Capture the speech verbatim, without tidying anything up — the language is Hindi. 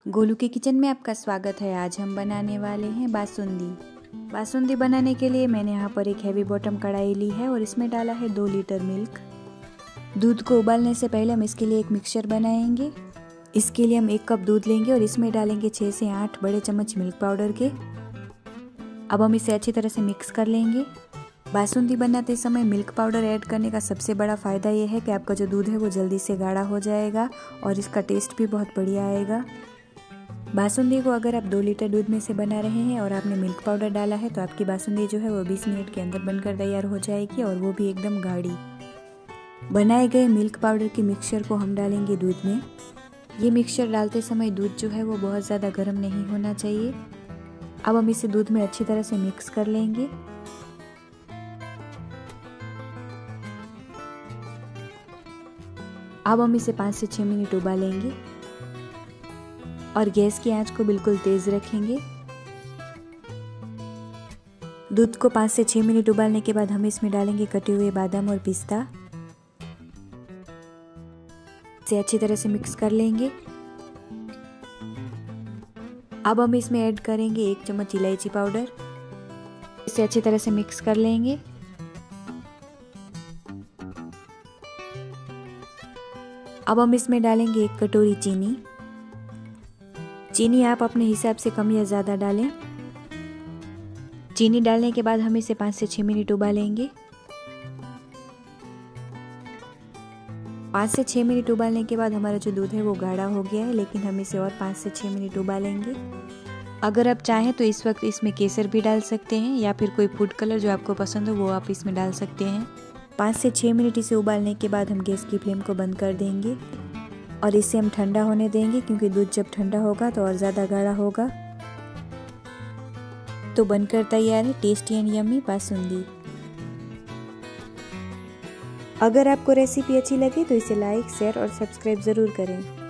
गोलू के किचन में आपका स्वागत है। आज हम बनाने वाले हैं बासुंदी। बासुंदी बनाने के लिए मैंने यहाँ पर एक हैवी बॉटम कढ़ाई ली है और इसमें डाला है दो लीटर मिल्क। दूध को उबालने से पहले हम इसके लिए एक मिक्सचर बनाएंगे। इसके लिए हम एक कप दूध लेंगे और इसमें डालेंगे छः से आठ बड़े चम्मच मिल्क पाउडर के। अब हम इसे अच्छी तरह से मिक्स कर लेंगे। बासुंदी बनाते समय मिल्क पाउडर ऐड करने का सबसे बड़ा फ़ायदा यह है कि आपका जो दूध है वो जल्दी से गाढ़ा हो जाएगा और इसका टेस्ट भी बहुत बढ़िया आएगा। बासुंदी को अगर आप दो लीटर दूध में से बना रहे हैं और आपने मिल्क पाउडर डाला है तो आपकी बासुंदी जो है वो बीस मिनट के अंदर बनकर तैयार हो जाएगी और वो भी एकदम गाढ़ी। बनाए गए मिल्क पाउडर के मिक्सचर को हम डालेंगे दूध में। ये मिक्सचर डालते समय दूध जो है वो बहुत ज़्यादा गर्म नहीं होना चाहिए। अब हम इसे दूध में अच्छी तरह से मिक्स कर लेंगे। अब हम इसे पाँच से छः मिनट उबालेंगे और गैस की आंच को बिल्कुल तेज रखेंगे। दूध को पाँच से छः मिनट उबालने के बाद हम इसमें डालेंगे कटे हुए बादाम और पिस्ता। इसे अच्छी तरह से मिक्स कर लेंगे। अब हम इसमें ऐड करेंगे एक चम्मच इलायची पाउडर। इसे अच्छी तरह से मिक्स कर लेंगे। अब हम इसमें डालेंगे एक कटोरी चीनी। चीनी आप अपने हिसाब से कम या ज़्यादा डालें। चीनी डालने के बाद हम इसे पाँच से छः मिनट उबालेंगे। पाँच से छः मिनट उबालने के बाद हमारा जो दूध है वो गाढ़ा हो गया है, लेकिन हम इसे और पाँच से छः मिनट उबालेंगे। अगर आप चाहें तो इस वक्त इसमें केसर भी डाल सकते हैं या फिर कोई फूड कलर जो आपको पसंद हो वो आप इसमें डाल सकते हैं। पाँच से छः मिनट इसे उबालने के बाद हम गैस की फ्लेम को बंद कर देंगे और इसे हम ठंडा होने देंगे, क्योंकि दूध जब ठंडा होगा तो और ज़्यादा गाढ़ा होगा। तो बनकर तैयार है टेस्टी एंड यम्मी बासुंदी। अगर आपको रेसिपी अच्छी लगे तो इसे लाइक, शेयर और सब्सक्राइब ज़रूर करें।